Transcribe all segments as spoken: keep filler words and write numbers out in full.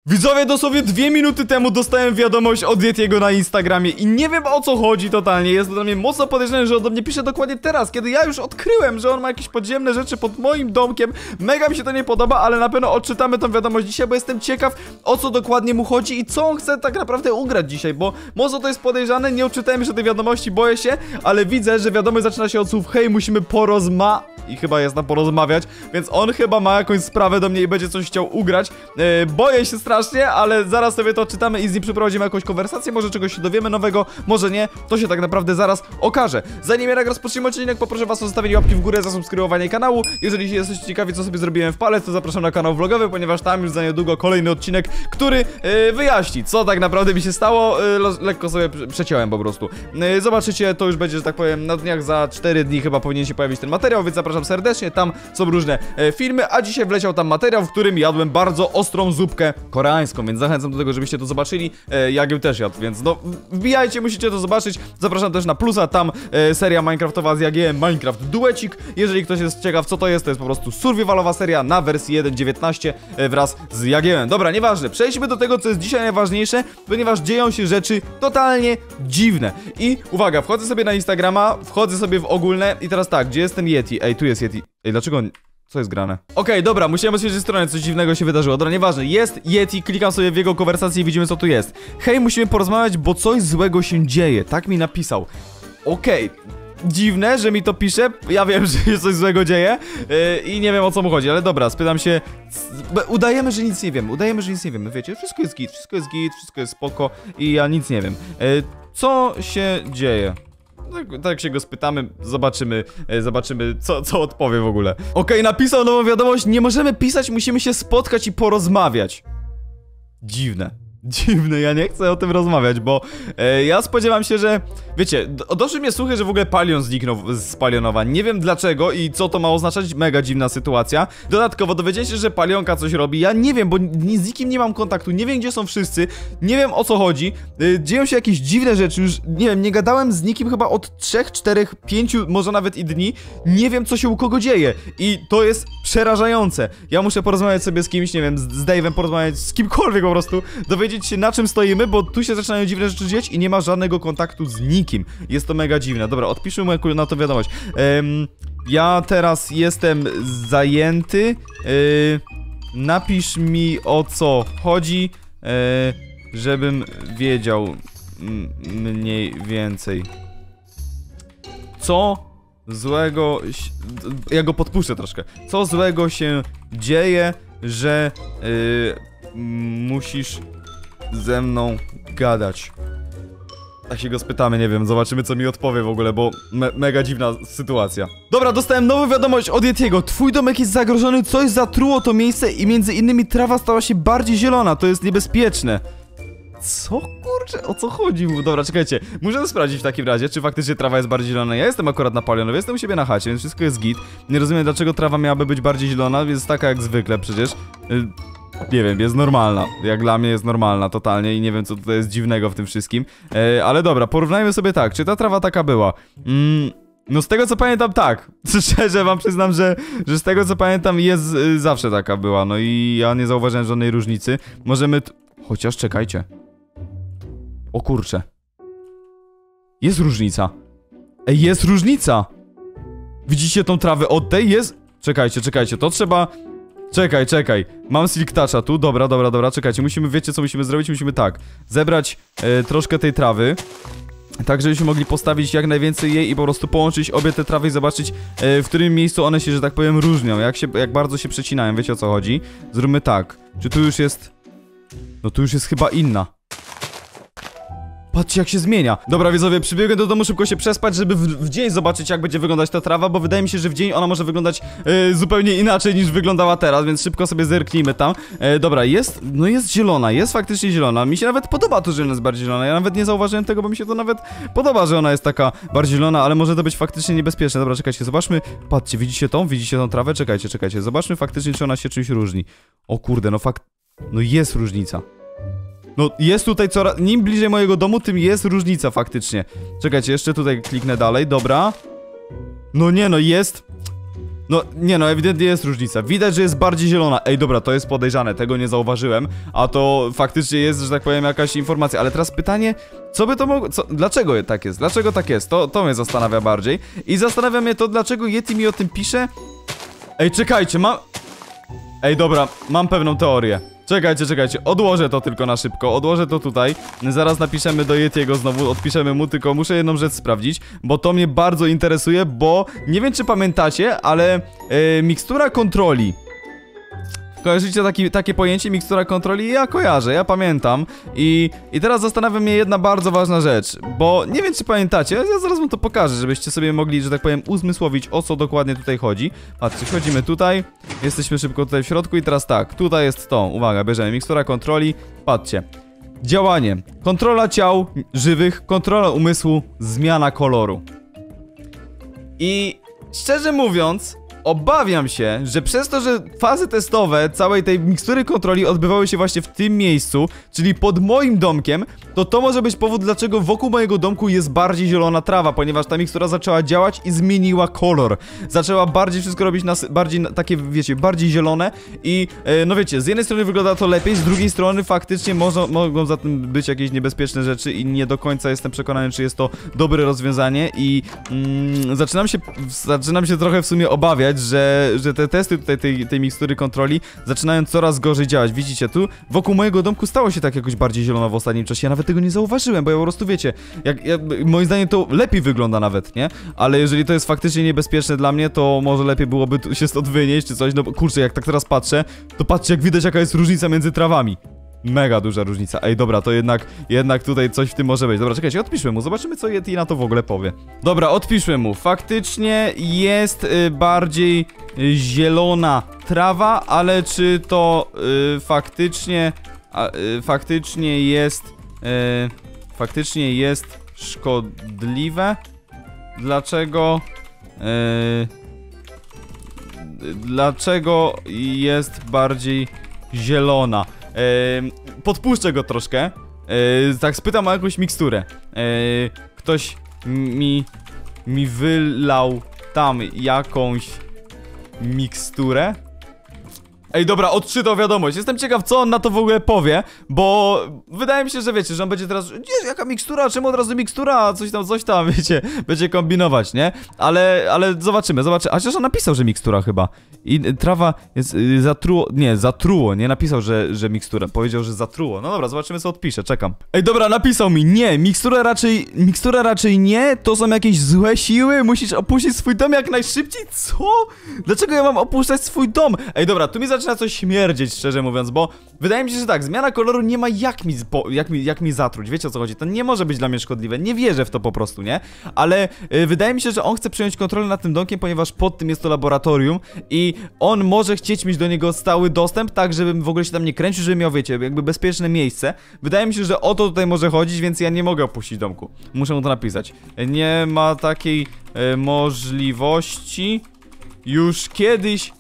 Widzowie, dosłownie dwie minuty temu dostałem wiadomość od Yetiego na Instagramie i nie wiem, o co chodzi totalnie. Jest to dla mnie mocno podejrzane, że on do mnie pisze dokładnie teraz, kiedy ja już odkryłem, że on ma jakieś podziemne rzeczy pod moim domkiem. Mega mi się to nie podoba, ale na pewno odczytamy tą wiadomość dzisiaj, bo jestem ciekaw, o co dokładnie mu chodzi i co on chce tak naprawdę ugrać dzisiaj, bo mocno to jest podejrzane. Nie odczytałem jeszcze tej wiadomości, boję się, ale widzę, że wiadomość zaczyna się od słów: hej, musimy porozma... I chyba jest na porozmawiać, więc on chyba ma jakąś sprawę do mnie i będzie coś chciał ugrać. Yy, boję się strasznie, ale zaraz sobie to czytamy i z nim przeprowadzimy jakąś konwersację. Może czegoś się dowiemy nowego, może nie. To się tak naprawdę zaraz okaże. Zanim jednak rozpoczniemy odcinek, poproszę was o zostawienie łapki w górę, zasubskrybowanie kanału. Jeżeli jesteście ciekawi, co sobie zrobiłem w palec, to zapraszam na kanał vlogowy, ponieważ tam już za niedługo kolejny odcinek, który yy, wyjaśni, co tak naprawdę mi się stało. Yy, lekko sobie przeciąłem po prostu. Yy, zobaczycie, to już będzie, że tak powiem, na dniach za cztery dni chyba powinien się pojawić ten materiał, więc zapraszam serdecznie, tam są różne e, filmy, a dzisiaj wleciał tam materiał, w którym jadłem bardzo ostrą zupkę koreańską, więc zachęcam do tego, żebyście to zobaczyli. e, Jak ją też jadł, więc no wbijajcie, musicie to zobaczyć. Zapraszam też na plusa, tam e, seria minecraftowa z Jagiem, Minecraft Duecik. Jeżeli ktoś jest ciekaw, co to jest, to jest po prostu survivalowa seria na wersji jeden dziewiętnaście e, wraz z Jagiem. Dobra, nieważne, przejdźmy do tego, co jest dzisiaj najważniejsze, ponieważ dzieją się rzeczy totalnie dziwne. I uwaga, wchodzę sobie na Instagrama, wchodzę sobie w ogólne i teraz tak, gdzie jest ten Yeti? Ej, tu jest Yeti. Ej, dlaczego... Co jest grane? Okej, okay, dobra, musiałem otworzyć stronę, coś dziwnego się wydarzyło. Dobra, nieważne, jest Yeti, klikam sobie w jego konwersację i widzimy, co tu jest. Hej, musimy porozmawiać, bo coś złego się dzieje. Tak mi napisał. Okej. Okay. Dziwne, że mi to pisze. Ja wiem, że się coś złego dzieje yy, i nie wiem, o co mu chodzi, ale dobra, spytam się. Udajemy, że nic nie wiemy, udajemy, że nic nie wiemy, wiecie, wszystko jest git, wszystko jest git, wszystko jest spoko i ja nic nie wiem. Yy, co się dzieje? Tak, tak się go spytamy, zobaczymy, e, zobaczymy, co, co odpowie w ogóle. Okej, okay, napisał nową wiadomość: nie możemy pisać, musimy się spotkać i porozmawiać. Dziwne. Dziwne, ja nie chcę o tym rozmawiać, bo e, ja spodziewam się, że... Wiecie, do, doszły mnie słuchy, że w ogóle Palion zniknął z Palionowa. Nie wiem dlaczego i co to ma oznaczać, mega dziwna sytuacja. Dodatkowo dowiedziecie się, że Palionka coś robi. Ja nie wiem, bo z nikim nie mam kontaktu, nie wiem, gdzie są wszyscy, nie wiem, o co chodzi. e, Dzieją się jakieś dziwne rzeczy, już nie wiem, nie gadałem z nikim chyba od trzech, czterech, pięciu, może nawet i dni. Nie wiem, co się u kogo dzieje i to jest przerażające. Ja muszę porozmawiać sobie z kimś, nie wiem, z, z Dave'em porozmawiać, z kimkolwiek po prostu, dowiedzieć się, na czym stoimy, bo tu się zaczynają dziwne rzeczy dziać i nie ma żadnego kontaktu z nikim. Jest to mega dziwne. Dobra, odpiszmy mu na to wiadomość. Um, ja teraz jestem zajęty. Yy, napisz mi, o co chodzi, yy, żebym wiedział mniej więcej. Co złego... Ja go podpuszczę troszkę. Co złego się dzieje, że yy, musisz ze mną gadać? Tak się go spytamy, nie wiem, zobaczymy, co mi odpowie w ogóle, bo me mega dziwna sytuacja. Dobra, dostałem nową wiadomość od Yetiego. Twój domek jest zagrożony, coś zatruło to miejsce i między innymi trawa stała się bardziej zielona, to jest niebezpieczne. Co, kurczę, o co chodzi mu? Dobra, czekajcie, muszę to sprawdzić w takim razie, czy faktycznie trawa jest bardziej zielona. Ja jestem akurat na Palionowie, jestem u siebie na chacie, więc wszystko jest git. Nie rozumiem, dlaczego trawa miałaby być bardziej zielona, jest taka jak zwykle przecież. Yy, Nie wiem, jest normalna. Jak dla mnie jest normalna totalnie i nie wiem, co tutaj jest dziwnego w tym wszystkim. E, ale dobra, porównajmy sobie tak. Czy ta trawa taka była? Mm, no z tego co pamiętam, tak. Szczerze wam przyznam, że, że z tego co pamiętam jest y, zawsze taka była. No i ja nie zauważyłem żadnej różnicy. Możemy... T Chociaż czekajcie. O kurczę. Jest różnica. Ej, jest różnica. Widzicie tą trawę od tej? Jest... Czekajcie, czekajcie, to trzeba... Czekaj, czekaj, mam Silk Toucha tu, dobra, dobra, dobra, czekajcie, musimy, wiecie co musimy zrobić? Musimy tak, zebrać e, troszkę tej trawy, tak żebyśmy mogli postawić jak najwięcej jej i po prostu połączyć obie te trawy i zobaczyć, e, w którym miejscu one się, że tak powiem, różnią, jak, się, jak bardzo się przecinają, wiecie o co chodzi? Zróbmy tak, czy tu już jest... No tu już jest chyba inna. Patrzcie, jak się zmienia. Dobra, widzowie, przybiegłem do domu szybko się przespać, żeby w, w dzień zobaczyć, jak będzie wyglądać ta trawa, bo wydaje mi się, że w dzień ona może wyglądać e, zupełnie inaczej niż wyglądała teraz, więc szybko sobie zerknijmy tam. E, dobra, jest, no jest zielona, jest faktycznie zielona. Mi się nawet podoba to, że ona jest bardziej zielona. Ja nawet nie zauważyłem tego, bo mi się to nawet podoba, że ona jest taka bardziej zielona, ale może to być faktycznie niebezpieczne. Dobra, czekajcie, zobaczmy. Patrzcie, widzicie tą? Widzicie tą trawę? Czekajcie, czekajcie. Zobaczmy faktycznie, czy ona się czymś różni. O kurde, no fakt... No jest różnica. No jest tutaj coraz... Im bliżej mojego domu, tym jest różnica faktycznie. Czekajcie, jeszcze tutaj kliknę dalej, dobra. No nie, no jest... No, nie no, ewidentnie jest różnica. Widać, że jest bardziej zielona. Ej, dobra, to jest podejrzane, tego nie zauważyłem. A to faktycznie jest, że tak powiem, jakaś informacja. Ale teraz pytanie, co by to mogło... Co, dlaczego tak jest? Dlaczego tak jest? To, to mnie zastanawia bardziej. I zastanawia mnie to, dlaczego Yeti mi o tym pisze. Ej, czekajcie, mam... Ej, dobra, mam pewną teorię. Czekajcie, czekajcie, odłożę to tylko na szybko, odłożę to tutaj. Zaraz napiszemy do Yetiego znowu, odpiszemy mu, tylko muszę jedną rzecz sprawdzić, bo to mnie bardzo interesuje, bo nie wiem, czy pamiętacie, ale yy, mikstura kontroli. Kojarzycie taki, takie pojęcie, mikstura kontroli? Ja kojarzę, ja pamiętam. I, I teraz zastanawia mnie jedna bardzo ważna rzecz, bo nie wiem, czy pamiętacie, ja zaraz wam to pokażę, żebyście sobie mogli, że tak powiem, uzmysłowić, o co dokładnie tutaj chodzi. Patrzcie, wchodzimy tutaj, jesteśmy szybko tutaj w środku i teraz tak, tutaj jest to, uwaga, bierzemy mikstura kontroli, patrzcie. Działanie, kontrola ciał żywych, kontrola umysłu, zmiana koloru. I szczerze mówiąc... Obawiam się, że przez to, że fazy testowe całej tej mikstury kontroli odbywały się właśnie w tym miejscu, czyli pod moim domkiem, to to może być powód, dlaczego wokół mojego domku jest bardziej zielona trawa, ponieważ ta mikstura zaczęła działać i zmieniła kolor. Zaczęła bardziej wszystko robić na, bardziej na, takie, wiecie, bardziej zielone i e, no wiecie, z jednej strony wygląda to lepiej, z drugiej strony faktycznie może, mogą za tym być jakieś niebezpieczne rzeczy i nie do końca jestem przekonany, czy jest to dobre rozwiązanie i mm, zaczynam się, zaczynam się trochę w sumie obawiać, Że, że te testy tutaj tej, tej mikstury kontroli zaczynają coraz gorzej działać. Widzicie, tu wokół mojego domku stało się tak jakoś bardziej zielono w ostatnim czasie. Ja nawet tego nie zauważyłem, bo ja po prostu wiecie, jak, jak, moim zdaniem to lepiej wygląda nawet, nie? Ale jeżeli to jest faktycznie niebezpieczne dla mnie, to może lepiej byłoby tu się stąd wynieść czy coś. No bo kurczę, jak tak teraz patrzę, to patrzcie, jak widać, jaka jest różnica między trawami. Mega duża różnica. Ej, dobra, to jednak, jednak tutaj coś w tym może być. Dobra, czekajcie, odpiszmy mu, zobaczymy, co Yeti na to w ogóle powie. Dobra, odpiszmy mu. Faktycznie jest y, bardziej y, zielona trawa, ale czy to y, faktycznie, a, y, faktycznie jest, y, faktycznie jest szkodliwe? Dlaczego, y, dlaczego jest bardziej zielona? Yy, podpuszczę go troszkę. Yy, tak spytam o jakąś miksturę. Yy, ktoś mi mi wylał tam jakąś miksturę. Ej, dobra, odczytał wiadomość. Jestem ciekaw, co on na to w ogóle powie, bo wydaje mi się, że wiecie, że on będzie teraz, nie, jaka mikstura, czemu od razu mikstura, coś tam, coś tam, wiecie, będzie kombinować, nie? Ale, ale zobaczymy, zobaczymy. A chociaż on napisał, że mikstura chyba. I trawa jest y, zatruło, nie, zatruło, nie napisał, że, że mikstura, powiedział, że zatruło. No dobra, zobaczymy, co odpisze, czekam. Ej, dobra, napisał mi, nie, mikstura raczej, mikstura raczej nie, to są jakieś złe siły, musisz opuścić swój dom jak najszybciej, co? Dlaczego ja mam opuszczać swój dom? Ej, dobra, tu mi zaczyna coś śmierdzieć, szczerze mówiąc, bo wydaje mi się, że tak, zmiana koloru nie ma jak mi, jak mi, jak mi zatruć, wiecie o co chodzi, to nie może być dla mnie szkodliwe, nie wierzę w to po prostu, nie? Ale y, wydaje mi się, że on chce przejąć kontrolę nad tym domkiem, ponieważ pod tym jest to laboratorium i on może chcieć mieć do niego stały dostęp, tak żebym w ogóle się tam nie kręcił, żeby miał, wiecie, jakby bezpieczne miejsce. Wydaje mi się, że o to tutaj może chodzić, więc ja nie mogę opuścić domku. Muszę mu to napisać. Nie ma takiej y, możliwości. Już kiedyś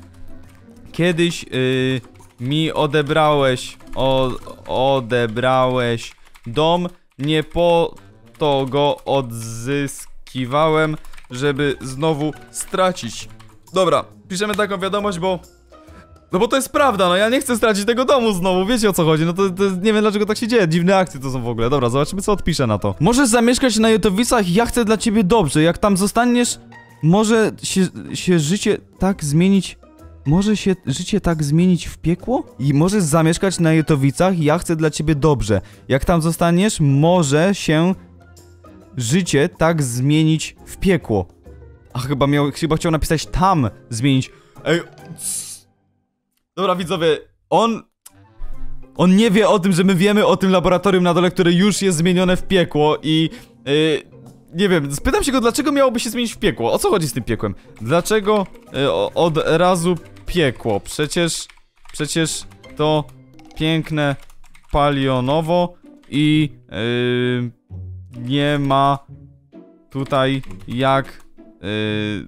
Kiedyś y, mi odebrałeś o, odebrałeś dom, nie po to go odzyskiwałem, żeby znowu stracić. Dobra, piszemy taką wiadomość, bo... No bo to jest prawda, no ja nie chcę stracić tego domu znowu, wiecie o co chodzi, no to, to nie wiem dlaczego tak się dzieje, dziwne akcje to są w ogóle. Dobra, zobaczymy co odpiszę na to. Możesz zamieszkać na Jutowicach, ja chcę dla ciebie dobrze, jak tam zostaniesz, może się, się życie tak zmienić... Może się życie tak zmienić w piekło? I możesz zamieszkać na Jutowicach, ja chcę dla ciebie dobrze. Jak tam zostaniesz, może się życie tak zmienić w piekło. A chyba miał, chyba chciał napisać tam zmienić. Ej, dobra widzowie, on... On nie wie o tym, że my wiemy o tym laboratorium na dole, które już jest zmienione w piekło i... Yy, nie wiem, spytam się go, dlaczego miałoby się zmienić w piekło? O co chodzi z tym piekłem? Dlaczego yy, od razu piekło? Przecież... Przecież to piękne palionowo i... Yy, nie ma tutaj jak... Yy,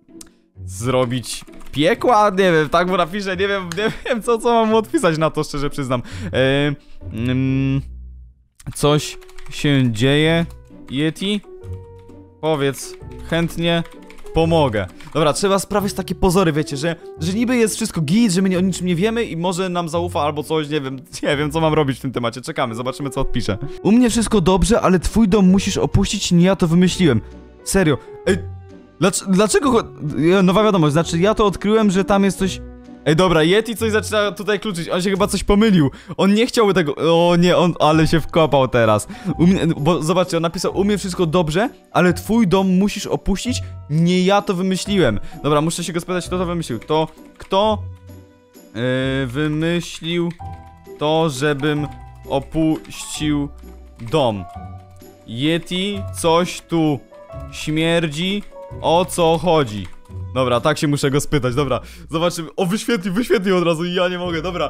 zrobić piekła? Nie wiem, tak mu napiszę, nie wiem, nie wiem co, co mam mu odpisać na to, szczerze przyznam. Yy, yy, coś się dzieje, Yeti? Powiedz chętnie, pomogę. Dobra, trzeba sprawić takie pozory, wiecie, że, że niby jest wszystko git, że my nie, o niczym nie wiemy i może nam zaufa albo coś, nie wiem, nie wiem co mam robić w tym temacie. Czekamy, zobaczymy co odpisze. U mnie wszystko dobrze, ale twój dom musisz opuścić, nie ja to wymyśliłem. Serio. Ej, dlaczego, dlaczego... Nowa wiadomość, znaczy ja to odkryłem, że tam jest coś... Ej, dobra, Yeti coś zaczyna tutaj kluczyć, on się chyba coś pomylił. On nie chciał tego, o nie, on, ale się wkopał teraz. U mnie, bo zobaczcie, on napisał, u mnie wszystko dobrze, ale twój dom musisz opuścić, nie ja to wymyśliłem. Dobra, muszę się go spytać, kto to wymyślił. To, kto yy, wymyślił to, żebym opuścił dom? Yeti, coś tu śmierdzi, o co chodzi? Dobra, tak się muszę go spytać, dobra. Zobaczymy, o wyświetlił, wyświetlił od razu i ja nie mogę, dobra.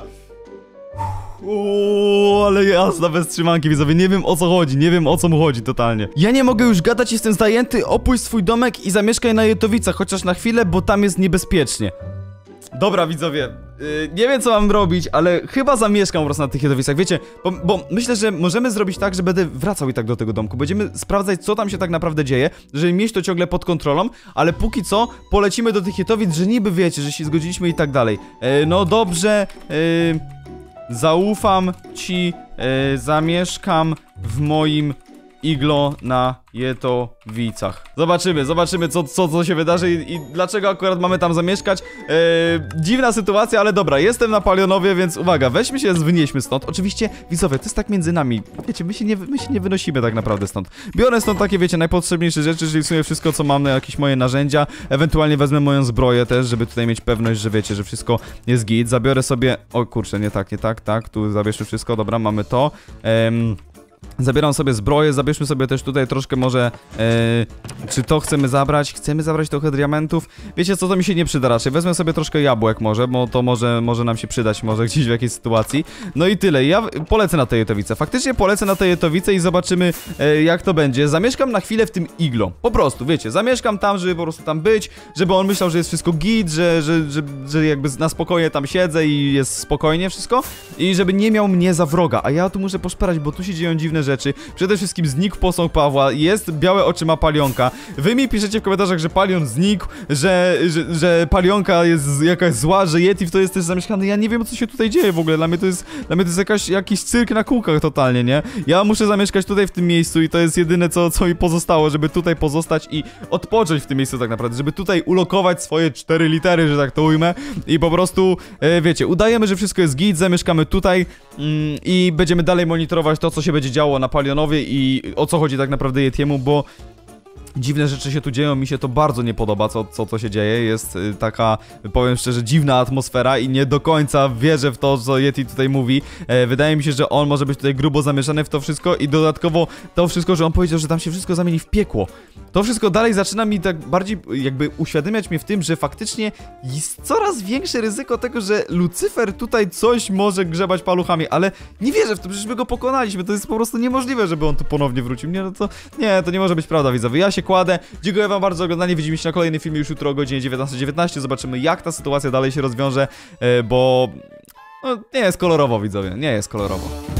Uuu, ale jasna, bez trzymanki, widzowie, nie wiem o co chodzi, nie wiem o co mu chodzi totalnie. Ja nie mogę już gadać, jestem zajęty, opuść swój domek i zamieszkaj na Jetowicach, chociaż na chwilę, bo tam jest niebezpiecznie. Dobra, widzowie, yy, nie wiem co mam robić, ale chyba zamieszkam po prostu na tych Jetowicach, wiecie, bo, bo myślę, że możemy zrobić tak, że będę wracał i tak do tego domku. Będziemy sprawdzać, co tam się tak naprawdę dzieje, żeby mieć to ciągle pod kontrolą, ale póki co polecimy do tych Jetowic, że niby wiecie, że się zgodziliśmy i tak dalej. Yy, no dobrze, yy, zaufam ci, yy, zamieszkam w moim iglo na Jetowicach. Zobaczymy, zobaczymy co, co, co się wydarzy i, i dlaczego akurat mamy tam zamieszkać. Eee, dziwna sytuacja, ale dobra, jestem na Palionowie, więc uwaga, weźmy się, wynieśmy stąd. Oczywiście, widzowie, to jest tak między nami. Wiecie, my się nie, my się nie wynosimy tak naprawdę stąd. Biorę stąd takie, wiecie, najpotrzebniejsze rzeczy, czyli w sumie wszystko, co mam, jakieś moje narzędzia. Ewentualnie wezmę moją zbroję też, żeby tutaj mieć pewność, że wiecie, że wszystko jest git. Zabiorę sobie... O kurczę, nie tak, nie tak, tak, tu zabierzmy wszystko, dobra, mamy to. Ehm... Zabieram sobie zbroję, zabierzmy sobie też tutaj troszkę może, e, czy to chcemy zabrać? Chcemy zabrać trochę diamentów? Wiecie co, to mi się nie przyda raczej, wezmę sobie troszkę jabłek może, bo to może, może nam się przydać, może gdzieś w jakiejś sytuacji. No i tyle, ja polecę na te Jetowice, faktycznie polecę na te Jetowice i zobaczymy e, jak to będzie. Zamieszkam na chwilę w tym iglo, po prostu, wiecie, zamieszkam tam, żeby po prostu tam być, żeby on myślał, że jest wszystko git, że, że, że, że jakby na spokojnie tam siedzę i jest spokojnie wszystko i żeby nie miał mnie za wroga, a ja tu muszę poszperać, bo tu się dzieją dziwne rzeczy. Przede wszystkim znikł posąg Pawła, jest białe oczy ma Palionka. Wy mi piszecie w komentarzach, że Palion znikł, że, że, że Palionka jest jakaś zła, że Yeti w to jest też zamieszkany. Ja nie wiem, co się tutaj dzieje w ogóle. Dla mnie to jest, dla mnie to jest jakaś, jakiś cyrk na kółkach totalnie, nie? Ja muszę zamieszkać tutaj w tym miejscu i to jest jedyne, co, co mi pozostało, żeby tutaj pozostać i odpocząć w tym miejscu tak naprawdę, żeby tutaj ulokować swoje cztery litery, że tak to ujmę i po prostu, e, wiecie, udajemy, że wszystko jest git, zamieszkamy tutaj mm, i będziemy dalej monitorować to, co się będzie działo na Palionowie i o co chodzi tak naprawdę Yetiemu, bo dziwne rzeczy się tu dzieją, mi się to bardzo nie podoba, co, co to się dzieje, jest y, taka, powiem szczerze, dziwna atmosfera i nie do końca wierzę w to, co Yeti tutaj mówi. E, wydaje mi się, że on może być tutaj grubo zamieszany w to wszystko i dodatkowo to wszystko, że on powiedział, że tam się wszystko zamieni w piekło. To wszystko dalej zaczyna mi tak bardziej jakby uświadamiać mnie w tym, że faktycznie jest coraz większe ryzyko tego, że Lucyfer tutaj coś może grzebać paluchami, ale nie wierzę w to, przecież my go pokonaliśmy, to jest po prostu niemożliwe, żeby on tu ponownie wrócił. Nie, no to, nie, to nie może być prawda, widzowie, ja się kładę. Dziękuję wam bardzo za oglądanie, widzimy się na kolejnym filmie już jutro o godzinie dziewiętnastej dziewiętnaście. Zobaczymy jak ta sytuacja dalej się rozwiąże, bo no, nie jest kolorowo, widzowie, nie jest kolorowo.